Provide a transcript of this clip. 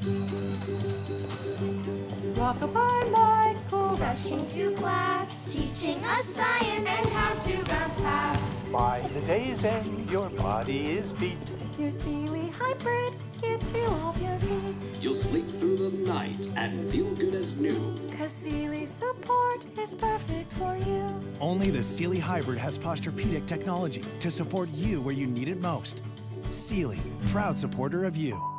Rockabye Michael, rushing to class, teaching us science and how to bounce pass. By the day's end, your body is beat. Your Sealy hybrid gets you off your feet. You'll sleep through the night and feel good as new. 'Cause Sealy support is perfect for you. Only the Sealy Hybrid has Posturepedic technology to support you where you need it most. Sealy, proud supporter of you.